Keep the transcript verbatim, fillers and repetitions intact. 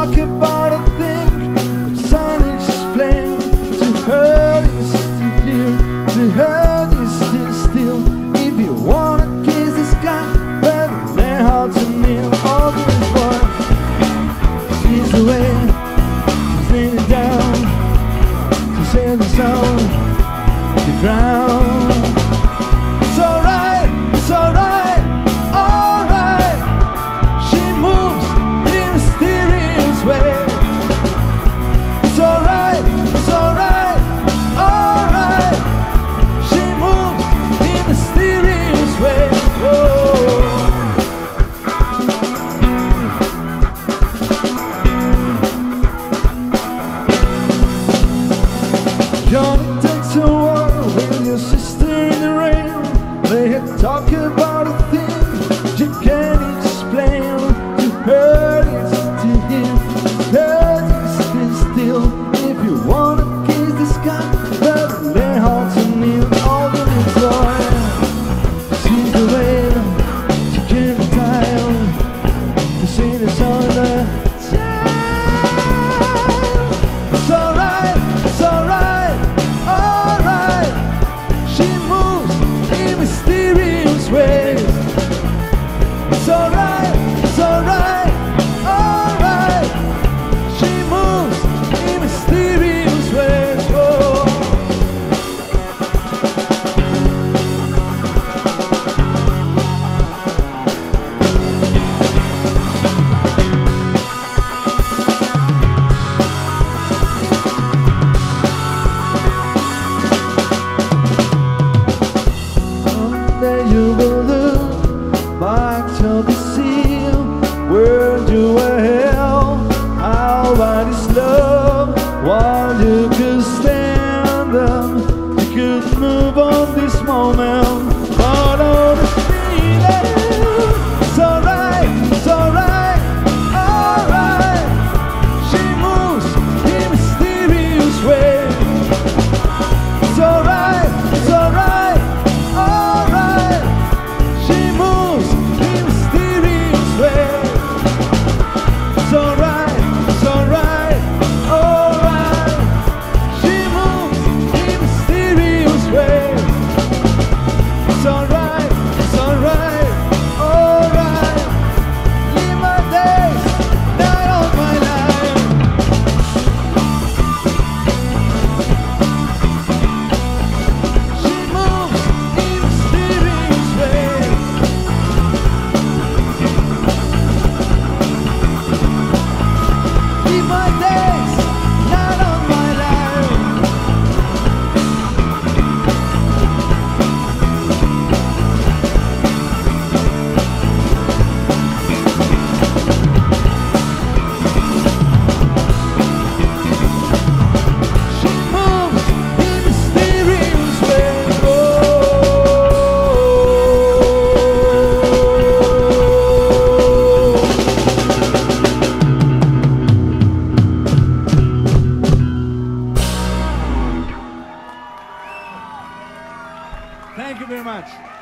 talk about a thing that's unexplained. To her it's still clear, to her it's still still. If you wanna kiss the sky, better learn how to kneel. All this boy, she's away, she's laying it down. She says the sound, the ground. It's alright, it's alright, alright. She moves in mysterious ways. It's alright, it's alright, alright. She moves in mysterious ways. Oh. Johnny takes a walk with your sister in the rain. They had talk about a thing you can't explain. To her it's to him, her it's still still. If you wanna kiss the sky, better learn how to kneel. All the joy, she's the way she can't be tired to sing the song of the child. It's alright, it's alright, alright. She moves in mysterious ways. It's alright, it's alright, alright. She moves in mysterious ways. Oh. Someday you will look back to the sea. Where you were held, how wide is love? While you could stand them, you could move on this moment. But all the feeling, it's alright, it's alright, alright. She moves in mysterious ways. It's alright, it's alright, alright. She moves in mysterious ways. It's alright, it's alright, alright. She moves in mysterious ways. It's alright, it's alright, alright. Live my days, night of my life. She moves in mysterious ways. Live my days, night of my life. She moves in mysterious ways. Oh. Thank you very much.